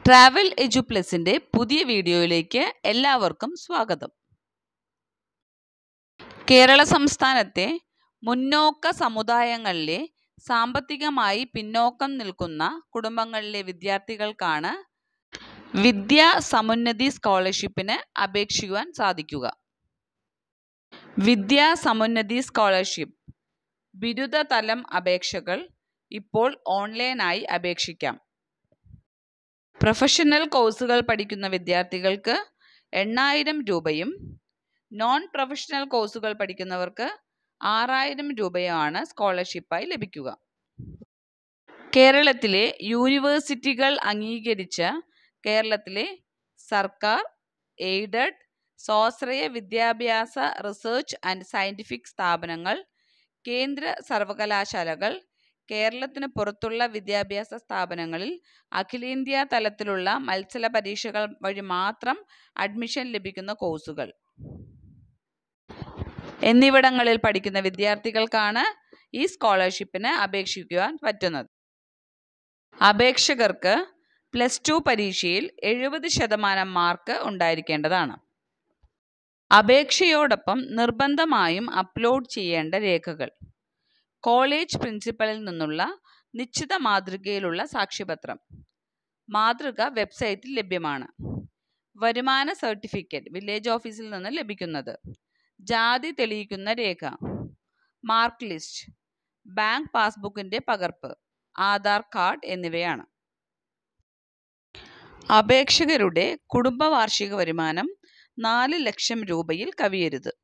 Travel എജു പ്ലസിൻ്റെ പുതിയ വീഡിയോയിലേക്ക് എല്ലാവർക്കും സ്വാഗതം. കേരള സംസ്ഥാനത്തെ മുന്നോക്ക സമുദായങ്ങളിലെ സാമ്പത്തികമായി പിന്നോക്കം നിൽക്കുന്ന കുടുംബങ്ങളിലെ വിദ്യാർത്ഥികൾക്കാണ് വിദ്യാ സമുന്നതി സ്കോളർഷിപ്പിന് അപേക്ഷിക്കുവാൻ സാധിക്കുക. വിദ്യാ സമുന്നതി സ്കോളർഷിപ്പ് ബിരുദതലം അപേക്ഷകൾ ഇപ്പോൾ ഓൺലൈനായി അപേക്ഷിക്കാം. പ്രൊഫഷണൽ കോഴ്സുകൾ പഠിക്കുന്ന വിദ്യാർത്ഥികൾക്ക് 8,000 രൂപയും നോൺ പ്രൊഫഷണൽ കോഴ്സുകൾ പഠിക്കുന്നവർക്ക് 6,000 രൂപയുമാണ് സ്കോളർഷിപ്പായി ലഭിക്കുക. കേരളത്തിലെ യൂണിവേഴ്സിറ്റികൾ അംഗീകരിച്ച കേരളത്തിലെ സർക്കാർ, എയ്ഡഡ്, സ്വാശ്രയ വിദ്യാഭ്യാസ, റിസർച്ച് ആൻഡ് സയൻറ്റിഫിക് സ്ഥാപനങ്ങൾ, കേന്ദ്ര സർവകലാശാലകൾ, കേരളത്തിന് പുറത്തുള്ള വിദ്യാഭ്യാസ സ്ഥാപനങ്ങളിൽ അഖിലേന്ത്യാ തലത്തിലുള്ള മത്സര പരീക്ഷകൾ വഴി മാത്രം അഡ്മിഷൻ ലഭിക്കുന്ന കോഴ്സുകൾ എന്നിവിടങ്ങളിൽ പഠിക്കുന്ന വിദ്യാർത്ഥികൾക്കാണ് ഈ സ്കോളർഷിപ്പിന് അപേക്ഷിക്കുവാൻ പറ്റുന്നത്. അപേക്ഷകർക്ക് +2 പരീക്ഷയിൽ 70% മാർക്ക് ഉണ്ടായിരിക്കേണ്ടതാണ്. അപേക്ഷയോടൊപ്പം നിർബന്ധമായും അപ്ലോഡ് ചെയ്യേണ്ട രേഖകൾ: കോളേജ് പ്രിൻസിപ്പലിൽ നിന്നുള്ള നിശ്ചിത മാതൃകയിലുള്ള സാക്ഷ്യപത്രം. മാതൃക വെബ്സൈറ്റിൽ ലഭ്യമാണ്. വരുമാന സർട്ടിഫിക്കറ്റ് വില്ലേജ് ഓഫീസിൽ നിന്ന് ലഭിക്കുന്നത്. ജാതി തെളിയിക്കുന്ന രേഖ, മാർക്ക് ലിസ്റ്റ്, ബാങ്ക് പാസ്ബുക്കിൻ്റെ പകർപ്പ്, ആധാർ കാർഡ് എന്നിവയാണ്. അപേക്ഷകരുടെ കുടുംബ വാർഷിക വരുമാനം 4 ലക്ഷം രൂപയിൽ കവിയരുത്.